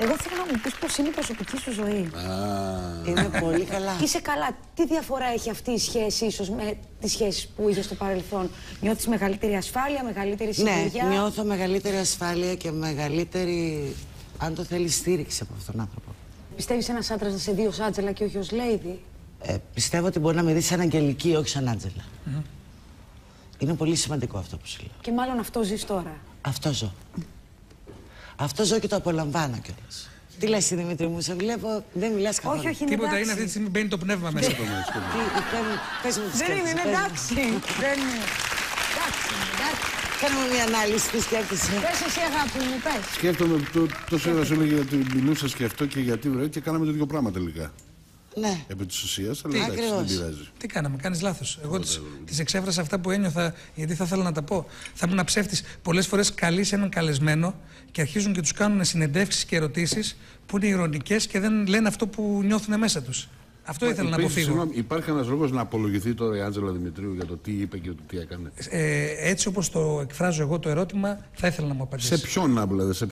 Εγώ θέλω να μου πεις πώς είναι η προσωπική σου ζωή. Είναι πολύ καλά. Είσαι καλά. Τι διαφορά έχει αυτή η σχέση ίσως με τις σχέσεις που είχες στο παρελθόν? Νιώθεις μεγαλύτερη ασφάλεια, μεγαλύτερη σιγουριά? Ναι, νιώθω μεγαλύτερη ασφάλεια και μεγαλύτερη, αν το θέλει, στήριξη από αυτόν τον άνθρωπο. Πιστεύεις ένας άντρας να σε δει ως Άντζελα και όχι ως Lady? Πιστεύω ότι μπορεί να με δει σαν Αγγελική, όχι σαν Άντζελα. Είναι πολύ σημαντικό αυτό που σου λέω. Και μάλλον αυτό ζεις τώρα. Αυτό ζω. Αυτό ζω και το απολαμβάνω κιόλας. Τι λες, Δημήτρη μου, σε βλέπω, δεν μιλάς καθόλου. Όχι, όχι, είναι Τίποτα, εντάξει. είναι αυτή τη στιγμή μπαίνει το πνεύμα μέσα. Πες μου τι Δεν είναι, είναι εντάξει. Δεν είναι. Εντάξει, εντάξει. Κάνουμε μια ανάλυση, τι σκέφτεσαι. Πες εσύ, αγάπη μου, πες. Σκέφτομαι τόσο ώρα σου έλεγε ότι μιλούσες και αυτό και γιατί βρε και κάναμε το ίδιο πράγμα τελικά. Ναι. Επί της ουσίας, αλλά εντάξει, Ακριβώς. δεν πειράζει. Τι κάναμε, κάνεις λάθος. Εγώ τις εξέφρασα αυτά που ένιωθα, γιατί θα ήθελα να τα πω. Θα ήμουν ψεύτης. Πολλές φορές καλείς έναν καλεσμένο και αρχίζουν και τους κάνουν συνεντεύξεις και ερωτήσεις που είναι ειρωνικές και δεν λένε αυτό που νιώθουν μέσα τους. Αυτό ήθελα να αποφύγω. Συγγνώμη, υπάρχει ένας λόγος να απολογηθεί τώρα η Άντζελα Δημητρίου για το τι είπε και το τι έκανε? Έτσι όπως το εκφράζω εγώ το ερώτημα, θα ήθελα να μου απαντήσει. Σε ποιον να δηλαδή,